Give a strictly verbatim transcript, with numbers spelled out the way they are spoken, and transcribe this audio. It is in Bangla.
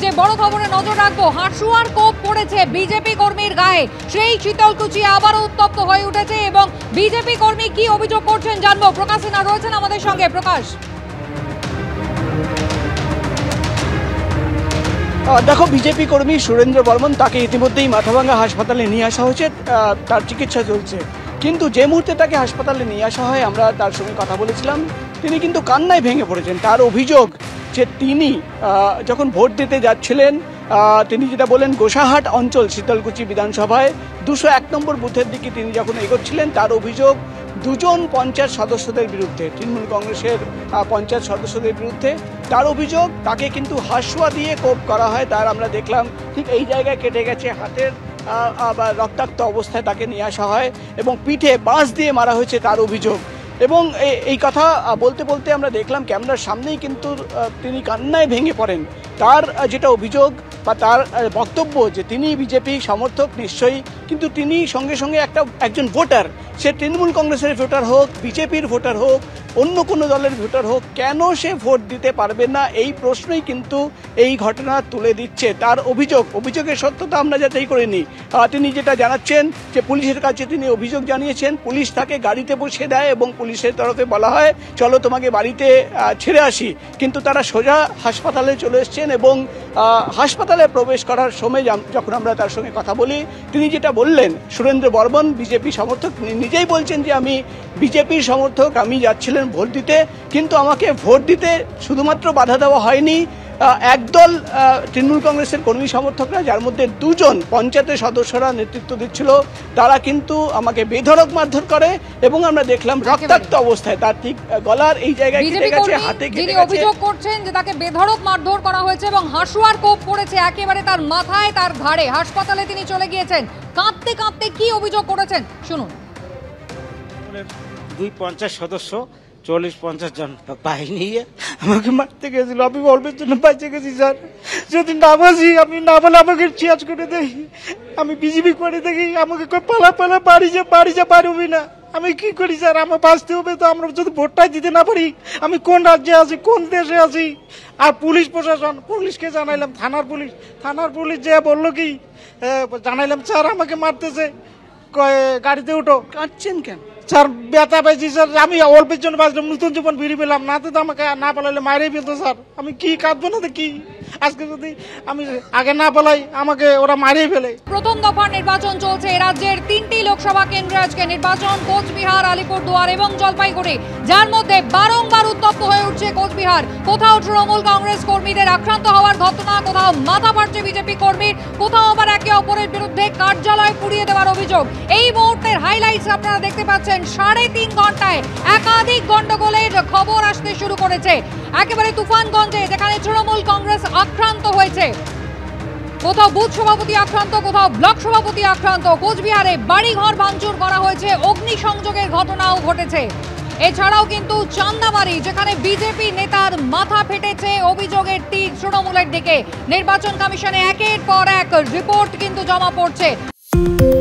যে বড় খবরে নজর রাখবো, হাঁসুয়ার কোপ পড়েছে বিজেপি কর্মীর গায়ে। সেই শীতলকুচি আবারও উত্তপ্ত হয়ে উঠেছে এবং বিজেপি কর্মী কি অভিযোগ করছেন জানবো। প্রকাশ সিনহা রয়েছেন আমাদের সঙ্গে। প্রকাশ, দেখো, বিজেপি কর্মী সুরেন্দ্র বর্মন, তাকে ইতিমধ্যেই মাথাভাঙ্গা হাসপাতালে নিয়ে আসা হয়েছে, তার চিকিৎসা চলছে। কিন্তু যে মুহূর্তে তাকে হাসপাতালে নিয়ে আসা হয়, আমরা তার সঙ্গে কথা বলেছিলাম, তিনি কিন্তু কান্নায় ভেঙে পড়েছেন। তার অভিযোগ যে তিনি যখন ভোট দিতে যাচ্ছিলেন, তিনি যেটা বলেন, গোসাহাট অঞ্চল শীতলকুচি বিধানসভায় দুশো এক নম্বর বুথের দিকে তিনি যখন এগোচ্ছিলেন, তার অভিযোগ দুজন পঞ্চায়েত সদস্যদের বিরুদ্ধে, তৃণমূল কংগ্রেসের পঞ্চায়েত সদস্যদের বিরুদ্ধে। তার অভিযোগ তাকে কিন্তু হাঁসুয়া দিয়ে কোপ করা হয়। তার আমরা দেখলাম ঠিক এই জায়গায় কেটে গেছে, হাতের বা রক্তাক্ত অবস্থায় তাকে নিয়ে আসা হয় এবং পিঠে বাঁশ দিয়ে মারা হয়েছে, তার অভিযোগ। এবং এই কথা বলতে বলতে আমরা দেখলাম ক্যামেরার সামনেই কিন্তু তিনি কান্নায় ভেঙে পড়েন। তার যেটা অভিযোগ বা তার বক্তব্য যে তিনি বিজেপি সমর্থক নিশ্চয়ই, কিন্তু তিনি সঙ্গে সঙ্গে একটা একজন ভোটার, সে তৃণমূল কংগ্রেসের ভোটার হোক, বিজেপির ভোটার হোক, অন্য কোনো দলের ভোটার হোক, কেন সে ভোট দিতে পারবে না, এই প্রশ্নই কিন্তু এই ঘটনা তুলে দিচ্ছে। তার অভিযোগ, অভিযোগের সত্যতা আমরা যাচাই করে নিই। তিনি যেটা জানাচ্ছেন যে পুলিশের কাছে তিনি অভিযোগ জানিয়েছেন, পুলিশ তাকে গাড়িতে বসিয়ে দেয় এবং পুলিশের তরফে বলা হয় চলো তোমাকে বাড়িতে ছেড়ে আসি, কিন্তু তারা সোজা হাসপাতালে চলে এসছেন এবং হাসপাতালে প্রবেশ করার সময় যখন আমরা তার সঙ্গে কথা বলি, তিনি যেটা বললেন, সুরেন্দ্র বর্মন বিজেপি সমর্থক, তিনি নিজেই বলছেন যে আমি বিজেপির সমর্থক, আমি যাচ্ছিলেন ভোট দিতে, কিন্তু আমাকে ভোট দিতে শুধুমাত্র বাধা দেওয়া হয়নি, একদল তৃণমূল কংগ্রেসের কর্মী সমর্থকরা, যার মধ্যে দুজন পঞ্চায়েতের সদস্যরা নেতৃত্ব দিচ্ছিল, তারা কিন্তু আমাকে বেধড়ক মারধর করে এবং আমরা দেখলাম রক্তাক্ত অবস্থায় তার ঠিক গলার এই জায়গায় কেটে গেছে, হাতে কেটে গেছে। অভিযোগ করছেন যে তাকে বেধড়ক মারধর করা হয়েছে এবং হাঁসুয়ার কোপ পড়েছে একেবারে তার মাথায়, তার ঘাড়ে। হাসপাতালে তিনি চলে গিয়েছেন কাঁদতে কাঁদতে। কি অভিযোগ করেছেন শুনুন। দুই পঞ্চায়েত সদস্য চল্লিশ পঞ্চাশ জন বাহিনী আমাকে মারতে গেছিল, আমি অল্পের জন্য বাঁচে গেছি স্যার। যদি না বাঁচি, আমি না বলে আমাকে চেয়াজ করে দেই, আমি বিজেপি করে দেখি, আমাকে পালা পালা বাড়ি যা বাড়ি যা পারবি না, আমি কি করি স্যার? আমার বাঁচতে হবে তো, আমরা যদি ভোটটাই দিতে না পারি, আমি কোন রাজ্যে আছি, কোন দেশে আছি? আর পুলিশ প্রশাসন, পুলিশকে জানাইলাম, থানার পুলিশ, থানার পুলিশ যে বললো কি জানাইলাম স্যার আমাকে মারতেছে, গাড়িতে উঠো। কাঁদছেন কেন স্যার? ব্যথা পেয়েছি স্যার, আমি অল্পের জন্য বাঁচলাম, নতুন জীবন ফিরে পেলাম, না তো আমাকে না পালাইলে মাইরেই ফেলতো স্যার। আমি কি কাঁদবো না তো কি? আজকে যদি আমি আগে না পালাই, আমাকে ওরা মারিয়ে ফেলে। প্রথম দফার নির্বাচন চলছে রাজ্যের তিনটি লোকসভা কেন্দ্রে। আজকে নির্বাচন কোচবিহার, আলিপুরদুয়ার এবং জলপাইগুড়ি, যার মধ্যে বারংবার উত্তপ্ত হয়ে উঠছে কোচবিহার। কোথাও তৃণমূল কংগ্রেস কর্মীদের আক্রান্ত হওয়ার ঘটনা, কোথাও মাথা ফাটছে বিজেপি কর্মীর, কোথাও আবার একে অপরের বিরুদ্ধে কার্যালয় পুড়িয়ে দেওয়ার অভিযোগ। এই মুহূর্তের হাইলাইটস আপনারা দেখতে পাচ্ছেন। সাড়ে তিন ঘন্টায় একাধিক গন্ডগোলের খবর আসতে শুরু করেছে একেবারে তুফানগঞ্জে, যেখানে তৃণমূল কংগ্রেস আক্রান্ত হয়েছে। কোথাও বুথ সভাপতি আক্রান্ত, কোথাও ব্লক সভাপতি আক্রান্ত। কোচবিহারে বাড়িঘর ভাঙচুর করা হয়েছে, অগ্নিসংযোগের ঘটনাও ঘটেছে। এছাড়াও কিন্তু চান্দাবাড়ি, যেখানে বিজেপি নেতার মাথা ফেটেছে, অভিযোগের তীর তৃণমূলের দিকে। নির্বাচন কমিশনে একের পর এক রিপোর্ট কিন্তু জমা পড়ছে।